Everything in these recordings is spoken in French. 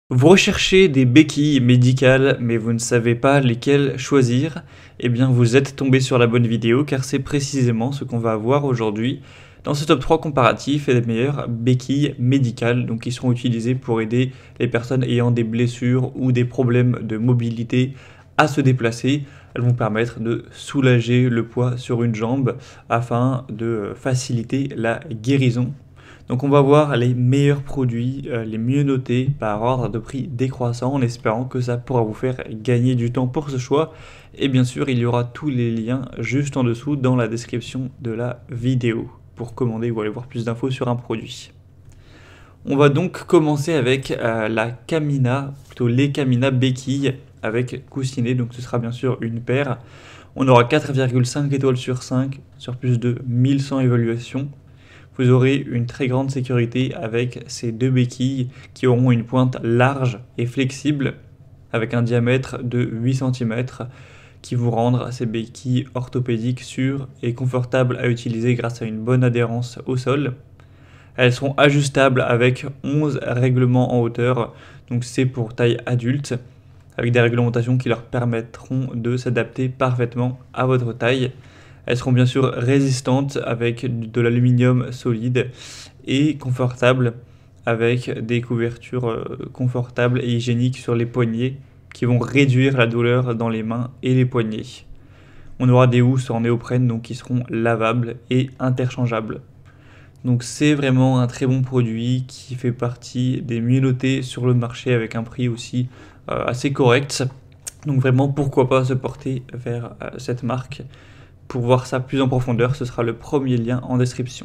Vous recherchez des béquilles médicales, mais vous ne savez pas lesquelles choisir? Eh bien, vous êtes tombé sur la bonne vidéo, car c'est précisément ce qu'on va voir aujourd'hui dans ce top 3 comparatif des meilleures béquilles médicales, donc qui seront utilisées pour aider les personnes ayant des blessures ou des problèmes de mobilité à se déplacer. Elles vont permettre de soulager le poids sur une jambe afin de faciliter la guérison. Donc on va voir les meilleurs produits, les mieux notés par ordre de prix décroissant en espérant que ça pourra vous faire gagner du temps pour ce choix. Et bien sûr, il y aura tous les liens juste en dessous dans la description de la vidéo pour commander ou aller voir plus d'infos sur un produit. On va donc commencer avec la Camina, plutôt les Camina béquilles avec coussinet, donc ce sera bien sûr une paire. On aura 4,5 étoiles sur 5 sur plus de 1100 évaluations. Vous aurez une très grande sécurité avec ces deux béquilles qui auront une pointe large et flexible avec un diamètre de 8 cm qui vous rendra ces béquilles orthopédiques sûres et confortables à utiliser grâce à une bonne adhérence au sol. Elles seront ajustables avec 11 règlements en hauteur, donc c'est pour taille adulte, avec des réglementations qui leur permettront de s'adapter parfaitement à votre taille. Elles seront bien sûr résistantes avec de l'aluminium solide et confortables avec des couvertures confortables et hygiéniques sur les poignets qui vont réduire la douleur dans les mains et les poignets. On aura des housses en néoprène donc qui seront lavables et interchangeables. Donc c'est vraiment un très bon produit qui fait partie des mieux notés sur le marché avec un prix aussi assez correct. Donc vraiment pourquoi pas se porter vers cette marque. Pour voir ça plus en profondeur, ce sera le premier lien en description.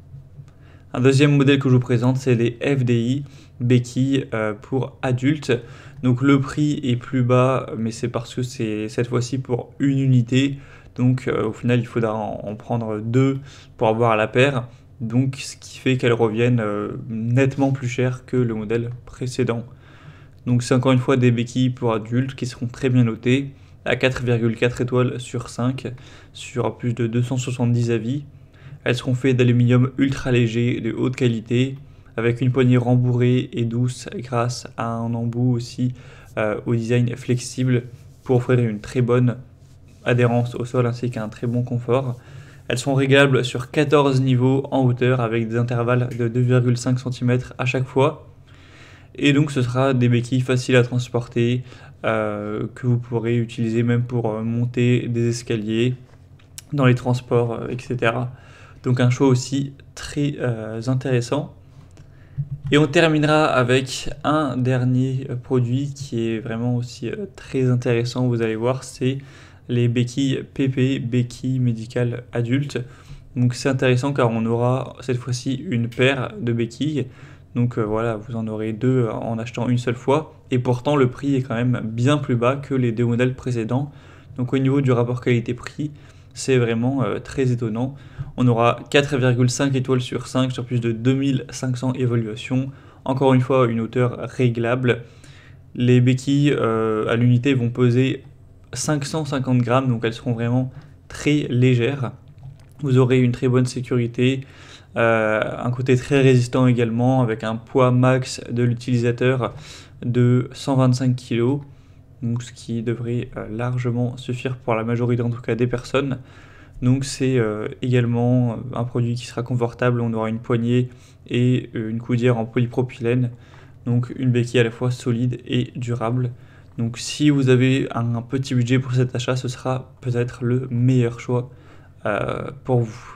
Un deuxième modèle que je vous présente, c'est les FDI béquilles pour adultes. Donc le prix est plus bas, mais c'est parce que c'est cette fois-ci pour une unité. Donc au final, il faudra en prendre deux pour avoir la paire. Donc ce qui fait qu'elles reviennent nettement plus chères que le modèle précédent. Donc c'est encore une fois des béquilles pour adultes qui seront très bien notées à 4,4 étoiles sur 5 sur plus de 270 avis. Elles seront faites d'aluminium ultra léger de haute qualité avec une poignée rembourrée et douce grâce à un embout aussi au design flexible pour offrir une très bonne adhérence au sol ainsi qu'un très bon confort. Elles sont réglables sur 14 niveaux en hauteur avec des intervalles de 2,5 cm à chaque fois. Et donc ce sera des béquilles faciles à transporter que vous pourrez utiliser même pour monter des escaliers dans les transports, etc. Donc un choix aussi très intéressant. Et on terminera avec un dernier produit qui est vraiment aussi très intéressant, vous allez voir, c'est les béquilles PP, béquilles médicales adultes. Donc c'est intéressant car on aura cette fois-ci une paire de béquilles. Donc voilà, vous en aurez deux en achetant une seule fois. Et pourtant, le prix est quand même bien plus bas que les deux modèles précédents. Donc au niveau du rapport qualité-prix, c'est vraiment très étonnant. On aura 4,5 étoiles sur 5 sur plus de 2500 évaluations. Encore une fois, une hauteur réglable. Les béquilles à l'unité vont peser 550 grammes, donc elles seront vraiment très légères. Vous aurez une très bonne sécurité. Un côté très résistant également avec un poids max de l'utilisateur de 125 kg, donc ce qui devrait largement suffire pour la majorité en tout cas des personnes. Donc c'est également un produit qui sera confortable, on aura une poignée et une coudière en polypropylène, donc une béquille à la fois solide et durable. Donc si vous avez un petit budget pour cet achat, ce sera peut-être le meilleur choix pour vous.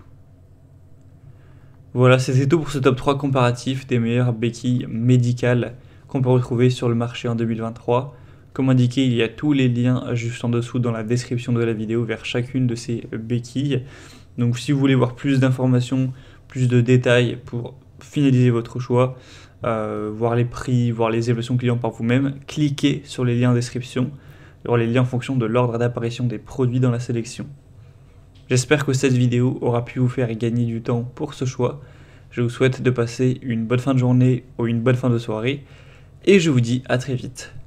Voilà, c'était tout pour ce top 3 comparatif des meilleures béquilles médicales qu'on peut retrouver sur le marché en 2023. Comme indiqué, il y a tous les liens juste en dessous dans la description de la vidéo vers chacune de ces béquilles. Donc si vous voulez voir plus d'informations, plus de détails pour finaliser votre choix, voir les prix, voir les évaluations clients par vous-même, cliquez sur les liens en description. Il y aura les liens en fonction de l'ordre d'apparition des produits dans la sélection. J'espère que cette vidéo aura pu vous faire gagner du temps pour ce choix. Je vous souhaite de passer une bonne fin de journée ou une bonne fin de soirée et je vous dis à très vite.